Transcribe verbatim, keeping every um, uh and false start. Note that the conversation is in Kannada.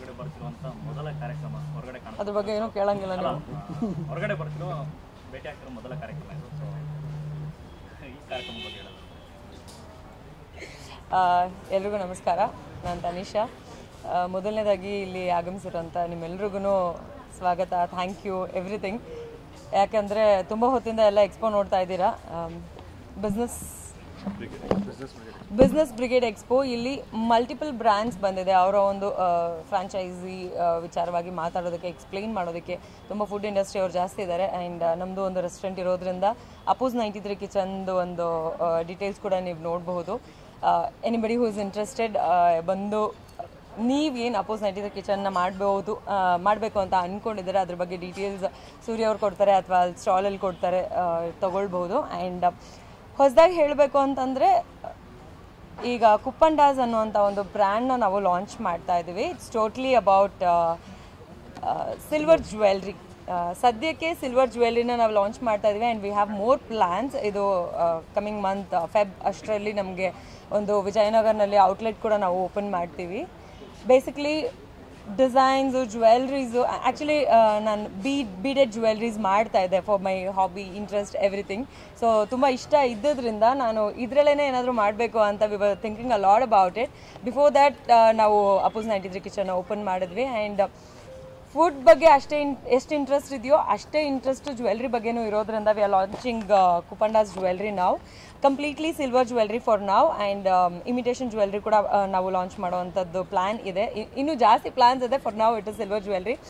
ಹೊರಗಡೆ ಬರ್ತಿರುವಂತ ಮೊದಲ ಕಾರ್ಯಕ್ರಮ ಹೊರಗಡೆ ಕಾಣುತ್ತೆ. ಅದ್ರ ಬಗ್ಗೆ ಏನೂ ಕೇಳಂಗಿಲ್ಲ ನೀವು. ಹೊರಗಡೆ ಬರ್ತಿರೋ ಭೇಟಿ ಆಗ್ತಿರೋ ಮೊದಲ ಕಾರ್ಯಕ್ರಮ ಇದು. ಸೊ ಈ ಕಾರ್ಯಕ್ರಮ ಬಗ್ಗೆ ಹೇಳೋದು. ಎಲ್ರಿಗೂ ನಮಸ್ಕಾರ, ನಾನು ತನಿಷಾ. ಮೊದಲನೇದಾಗಿ ಇಲ್ಲಿ ಆಗಮಿಸಿರೋಂಥ ನಿಮ್ಮೆಲ್ರಿಗೂ ಸ್ವಾಗತ, ಥ್ಯಾಂಕ್ ಯು ಎವ್ರಿಥಿಂಗ್. ಯಾಕಂದರೆ ತುಂಬ ಹೊತ್ತಿಂದ ಎಲ್ಲ ಎಕ್ಸ್ಪೋ ನೋಡ್ತಾ ಇದ್ದೀರಾ. ಬಿಸ್ನೆಸ್ ಬಿಸ್ನೆಸ್ ಬ್ರಿಗೇಡ್ ಎಕ್ಸ್ಪೋ, ಇಲ್ಲಿ ಮಲ್ಟಿಪಲ್ ಬ್ರ್ಯಾಂಡ್ಸ್ ಬಂದಿದೆ. ಅವರ ಒಂದು ಫ್ರಾಂಚೈಸಿ ವಿಚಾರವಾಗಿ ಮಾತಾಡೋದಕ್ಕೆ, ಎಕ್ಸ್ಪ್ಲೈನ್ ಮಾಡೋದಕ್ಕೆ ತುಂಬ ಫುಡ್ ಇಂಡಸ್ಟ್ರಿ ಅವ್ರು ಜಾಸ್ತಿ ಇದ್ದಾರೆ. ಆ್ಯಂಡ್ ನಮ್ಮದು ಒಂದು ರೆಸ್ಟೋರೆಂಟ್ ಇರೋದ್ರಿಂದ ಅಪೋಸ್ ನೈಂಟಿ ತ್ರೀ ಕಿಚನ್ದು ಒಂದು ಡೀಟೇಲ್ಸ್ ಕೂಡ ನೀವು ನೋಡಬಹುದು. ಎನಿಬಡಿ ಹೂ ಇಸ್ ಇಂಟ್ರೆಸ್ಟೆಡ್ ಬಂದು ನೀವೇನು ಅಪೋಸ್ ನೈಂಟಿ ತ್ರೀ ಕಿಚನ್ನ ಮಾಡ್ಬೋದು ಮಾಡಬೇಕು ಅಂತ ಅಂದ್ಕೊಂಡಿದ್ದಾರೆ ಅದ್ರ ಬಗ್ಗೆ ಡೀಟೇಲ್ಸ್ ಸೂರ್ಯ ಅವ್ರು ಕೊಡ್ತಾರೆ ಅಥವಾ ಅಲ್ಲಿ ಸ್ಟಾಲಲ್ಲಿ ಕೊಡ್ತಾರೆ, ತೊಗೊಳ್ಬೋದು. ಆ್ಯಂಡ್ ಹೊಸದಾಗಿ ಹೇಳಬೇಕು ಅಂತಂದರೆ ಈಗ ಕುಪ್ಪಂಡಾಸ್ ಅನ್ನುವಂಥ ಒಂದು ಬ್ರ್ಯಾಂಡ್ನ ನಾವು ಲಾಂಚ್ ಮಾಡ್ತಾ ಇದ್ದೀವಿ. It's totally about silver jewellery. ಸದ್ಯಕ್ಕೆ ಸಿಲ್ವರ್ ಜ್ಯುವೆಲ್ರಿನ ನಾವು ಲಾಂಚ್ ಮಾಡ್ತಾ ಇದ್ದೀವಿ. And we have more plans. ಇದು ಕಮಿಂಗ್ ಮಂತ್ ಫೆಬ್ ಅಷ್ಟರಲ್ಲಿ ನಮಗೆ ಒಂದು ವಿಜಯನಗರ್ನಲ್ಲಿ ಔಟ್ಲೆಟ್ ಕೂಡ ನಾವು ಓಪನ್ ಮಾಡ್ತೀವಿ. ಬೇಸಿಕ್ಲಿ ಡಿಸೈನ್ಸು, ಜ್ಯುವೆಲ್ರೀಸು, ಆ್ಯಕ್ಚುಲಿ ನಾನು ಬೀಡ್ ಬೀಡೆಡ್ ಜ್ಯುವೆಲ್ರೀಸ್ ಮಾಡ್ತಾ ಇದ್ದೆ for my hobby, interest, everything. So ತುಂಬ ಇಷ್ಟ ಇದ್ದದ್ರಿಂದ ನಾನು ಇದರಲ್ಲೇ ಏನಾದರೂ ಮಾಡಬೇಕು ಅಂತ we were thinking a lot about it. Before that ನಾವು ಅಪೋಸ್ ನೈಂಟಿ ತ್ರೀ ಕಿಚನ್ ಓಪನ್ ಮಾಡಿದ್ವಿ. ಆ್ಯಂಡ್ ಫುಡ್ ಬಗ್ಗೆ ಅಷ್ಟೇ ಇನ್ ಎಷ್ಟು ಇಂಟ್ರೆಸ್ಟ್ ಇದೆಯೋ ಅಷ್ಟೇ ಇಂಟ್ರೆಸ್ಟ್ ಜ್ಯುವೆಲ್ರಿ ಬಗ್ಗೆನೂ ಇರೋದ್ರಿಂದ we are launching Kuppandas jewellery ನಾವು, ಕಂಪ್ಲೀಟ್ಲಿ ಸಿಲ್ವರ್ ಜ್ಯುವೆಲ್ರಿ ಫಾರ್ ನಾವು. ಆ್ಯಂಡ್ ಇಮಿಟೇಷನ್ ಜ್ಯುವೆಲ್ರಿ ಕೂಡ ನಾವು ಲಾಂಚ್ ಮಾಡುವಂಥದ್ದು ಪ್ಲ್ಯಾನ್ ಇದೆ. ಇನ್ನೂ ಜಾಸ್ತಿ ಪ್ಲ್ಯಾನ್ಸ್ ಇದೆ. ಫಾರ್ ನಾವು ಇಟ್ ಇಸ್ ಸಿಲ್ವರ್ ಜ್ಯುವೆಲ್ರಿ.